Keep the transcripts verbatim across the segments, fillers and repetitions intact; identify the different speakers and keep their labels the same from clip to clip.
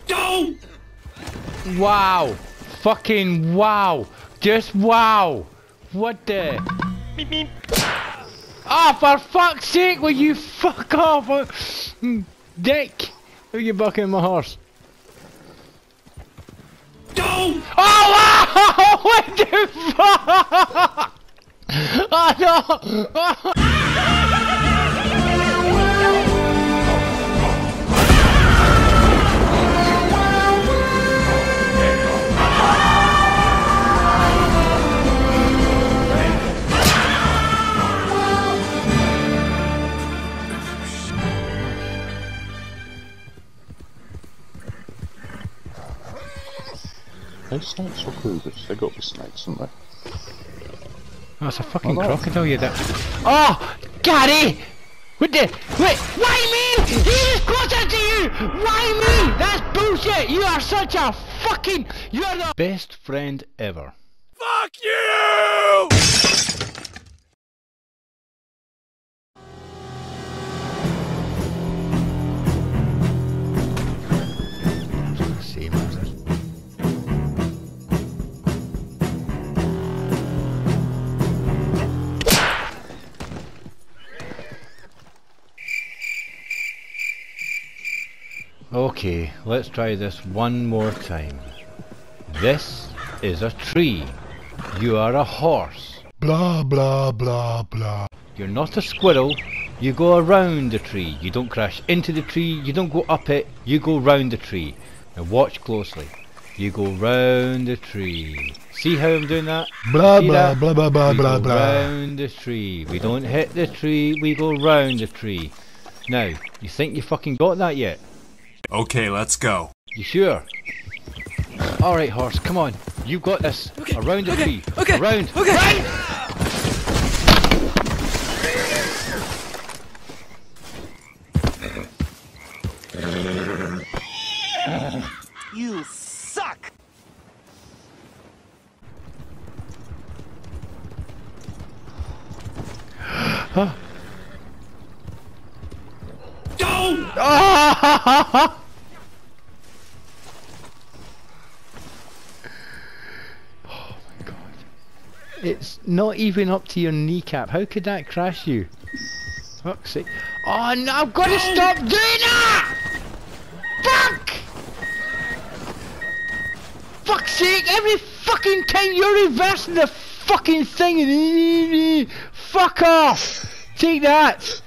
Speaker 1: Go!
Speaker 2: Wow. Fucking wow. Just wow. What the?
Speaker 1: Meep, meep.
Speaker 2: Ah, oh, for fuck's sake, will you fuck off? Uh, dick. Who are you bucking my horse?
Speaker 1: Go!
Speaker 2: Oh, wow! What the fuck? Oh, no! Oh.
Speaker 3: Those snakes are cougars. They got the snakes, haven't they?
Speaker 2: That's a fucking
Speaker 3: Oh, no.
Speaker 2: crocodile, you dick. Oh! Gary! What the? Wait! Why me? He is closer to you! Why me? That's bullshit! You are such a fucking... You're the best friend ever.
Speaker 1: Fuck you!
Speaker 2: Same as it. Okay, let's try this one more time. This is a tree. You are a horse.
Speaker 4: Blah blah blah blah.
Speaker 2: You're not a squirrel. You go around the tree. You don't crash into the tree. You don't go up it. You go round the tree. Now watch closely. You go round the tree. See how I'm doing that?
Speaker 4: Blah
Speaker 2: See
Speaker 4: blah
Speaker 2: that?
Speaker 4: blah blah blah
Speaker 2: we
Speaker 4: blah
Speaker 2: go
Speaker 4: blah.
Speaker 2: round the tree. We don't hit the tree. We go round the tree. Now, you think you fucking got that yet?
Speaker 1: Okay, let's go.
Speaker 2: You sure? Alright, horse, come on. You've got this.
Speaker 5: Okay,
Speaker 2: Around the
Speaker 5: okay,
Speaker 2: tree.
Speaker 5: okay,
Speaker 2: Around.
Speaker 5: okay.
Speaker 2: Round!
Speaker 5: You suck!
Speaker 2: Huh?
Speaker 1: Go!
Speaker 2: Ah! Oh my god. It's not even up to your kneecap. How could that crash you? Fuck's sake. Oh no, I've got to stop doing that! Fuck! Fuck's sake, every fucking time you're reversing the fucking thing and fuck off! Take that!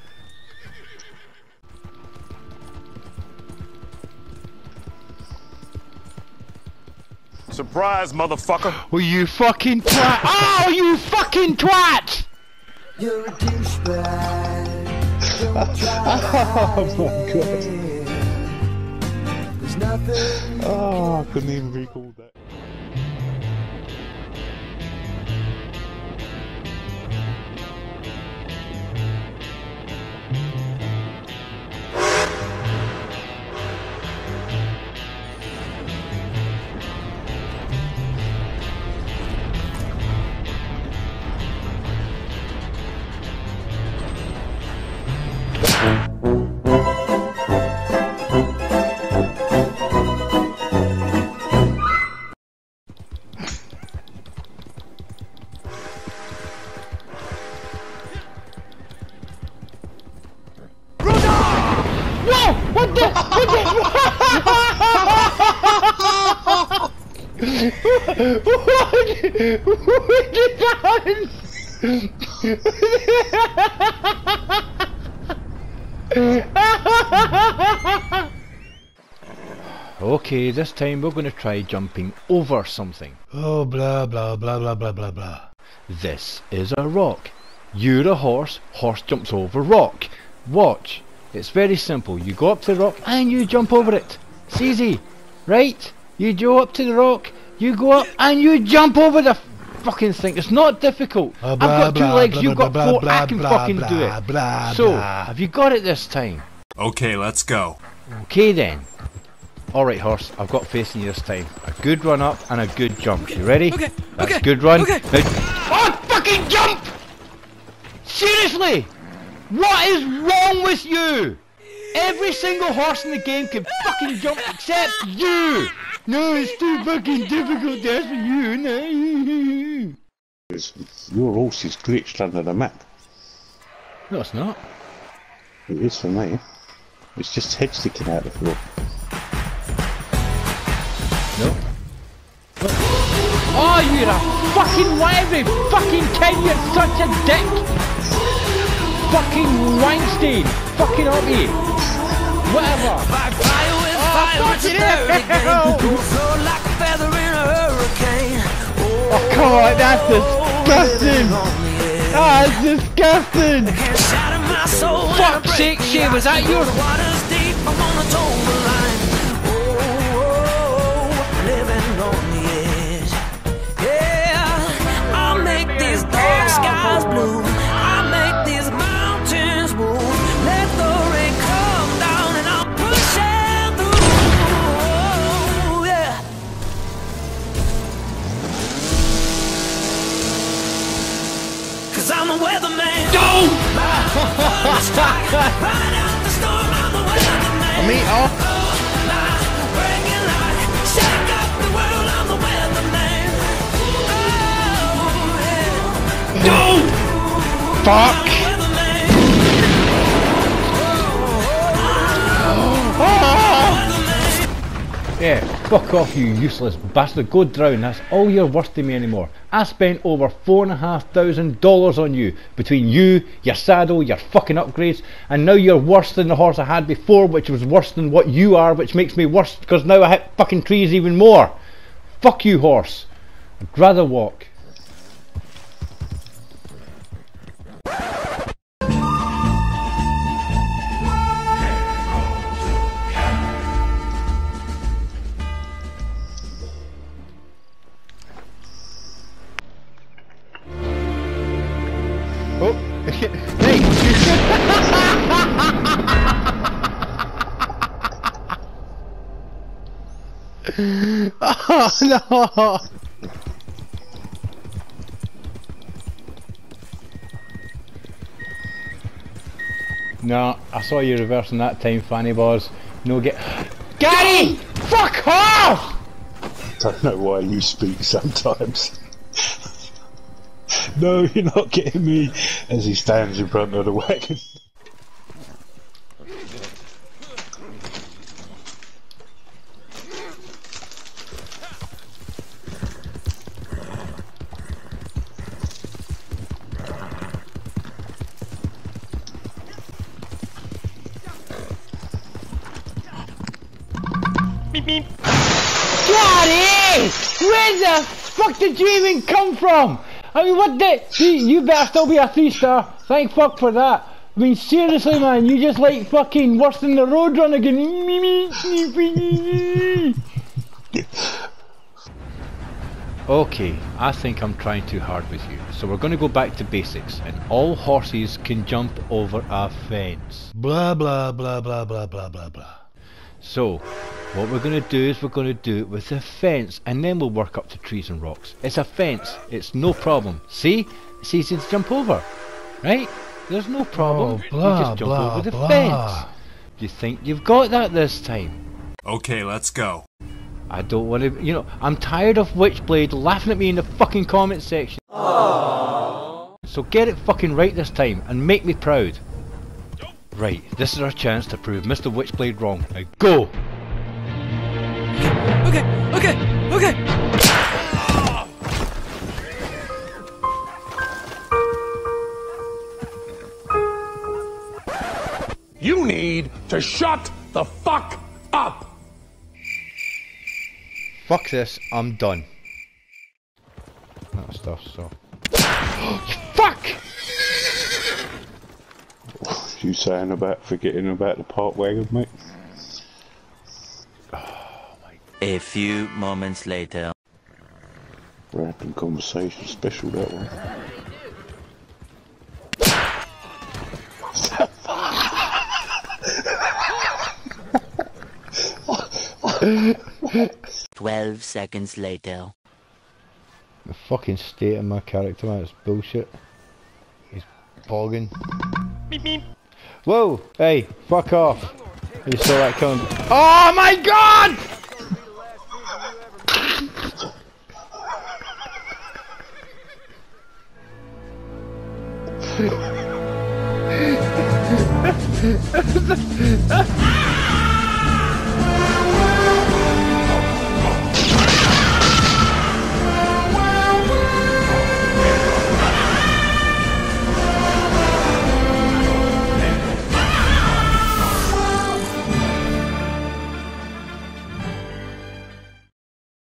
Speaker 1: Surprise, motherfucker!
Speaker 2: Oh, you fucking twat! Oh, you fucking twat!
Speaker 6: You're a douchebag.
Speaker 3: Oh my god.
Speaker 6: There's nothing.
Speaker 3: Oh, I couldn't even recall that.
Speaker 2: Whoa! What the? What the? What, what did that? Okay, this time we're going to try jumping over something.
Speaker 4: Oh blah blah blah blah blah blah blah.
Speaker 2: This is a rock. You're a horse, horse jumps over rock. Watch. It's very simple. You go up to the rock and you jump over it. It's easy, right? You go up to the rock, you go up and you jump over the fucking thing. It's not difficult.
Speaker 4: Uh,
Speaker 2: I've
Speaker 4: blah,
Speaker 2: got two
Speaker 4: blah,
Speaker 2: legs,
Speaker 4: blah,
Speaker 2: you've
Speaker 4: blah,
Speaker 2: got
Speaker 4: blah,
Speaker 2: four,
Speaker 4: blah,
Speaker 2: I can
Speaker 4: blah,
Speaker 2: fucking
Speaker 4: blah,
Speaker 2: do
Speaker 4: blah,
Speaker 2: it.
Speaker 4: blah,
Speaker 2: So,
Speaker 4: blah.
Speaker 2: have you got it this time?
Speaker 1: Okay, let's go.
Speaker 2: Okay then. Alright horse, I've got faith in you this time. A good run up and a good jump. You ready?
Speaker 5: Okay,
Speaker 2: That's
Speaker 5: okay,
Speaker 2: good run.
Speaker 5: okay.
Speaker 2: Now, oh, fucking jump! Seriously? What is wrong with you? Every single horse in the game can fucking jump except you! No, it's too fucking difficult, that's for you, no.
Speaker 3: Your horse is glitched under the map.
Speaker 2: No, it's not.
Speaker 3: It is for me. It's just head sticking out the floor.
Speaker 2: No. Oh, you're a fucking wiry fucking kid, you're such a dick! Fucking Weinstein! Fucking Oppie! Whatever!
Speaker 7: Like fire with
Speaker 2: Oh,
Speaker 7: fire,
Speaker 2: fuck
Speaker 7: it's a
Speaker 2: it.
Speaker 7: dirty game. You'll flow like a feather in a hurricane.
Speaker 2: Oh, come on, that's disgusting! That's disgusting!
Speaker 7: Can't shatter my soul.
Speaker 2: Fuck's sake, Shay, was that yours?
Speaker 7: The water's deep, I'm on a total line. Oh, oh, oh, living on the edge. Yeah, I'll make these dark skies blue. I'll make these mountains move. Let the rain come down and I'll push it through. Yeah. Cause I'm the weatherman. Go! Ride out the storm, I'm the weatherman.
Speaker 2: Me off.
Speaker 7: Breaking light, shake up the world, I'm the weatherman. Oh, yeah.
Speaker 2: No! Fuck! Yeah, fuck off, you useless bastard. Go drown. That's all you're worth to me anymore. I spent over four and a half thousand dollars on you. Between you, your saddle, your fucking upgrades, and now you're worse than the horse I had before, which was worse than what you are, which makes me worse because now I hit fucking trees even more. Fuck you, horse. I'd rather walk. Oh, hey! Oh no! No, I saw you reversing that time, Fanny Boss. No get. Gary! Fuck off!
Speaker 3: Don't know why you speak sometimes. No, you're not getting me. As he stands in front of the wagon.
Speaker 2: Gary! Where the fuck did you even come from? I mean, what the? You, you better still be a three star. Thank fuck for that. I mean, seriously, man, you just like fucking worse than the Roadrunner again. Okay, I think I'm trying too hard with you. So we're going to go back to basics, and all horses can jump over a fence.
Speaker 4: Blah, blah, blah, blah, blah, blah, blah, blah.
Speaker 2: So, what we're going to do is we're going to do it with a fence, and then we'll work up to trees and rocks. It's a fence, it's no problem. See? It's easy to jump over, right? There's no problem.
Speaker 4: Oh, blah,
Speaker 2: you just jump
Speaker 4: blah,
Speaker 2: over the
Speaker 4: blah.
Speaker 2: fence. Do you think you've got that this time?
Speaker 1: Okay, let's go.
Speaker 2: I don't want to, you know, I'm tired of Witchblade laughing at me in the fucking comment section. Aww. So get it fucking right this time, and make me proud. Right, this is our chance to prove Mister Witchblade wrong. Now go!
Speaker 7: Okay, okay, okay.
Speaker 8: You need to shut the fuck up!
Speaker 2: Fuck this, I'm done. That stuff, so. Fuck!
Speaker 3: You saying about forgetting about the park wagon, mate?
Speaker 9: A few moments later.
Speaker 3: Random conversation special, that one.
Speaker 9: Twelve seconds later.
Speaker 2: The fucking state of my character, man, it's bullshit. He's bogging. Beep beep. Whoa! Hey, fuck off! You saw that coming. Oh my god!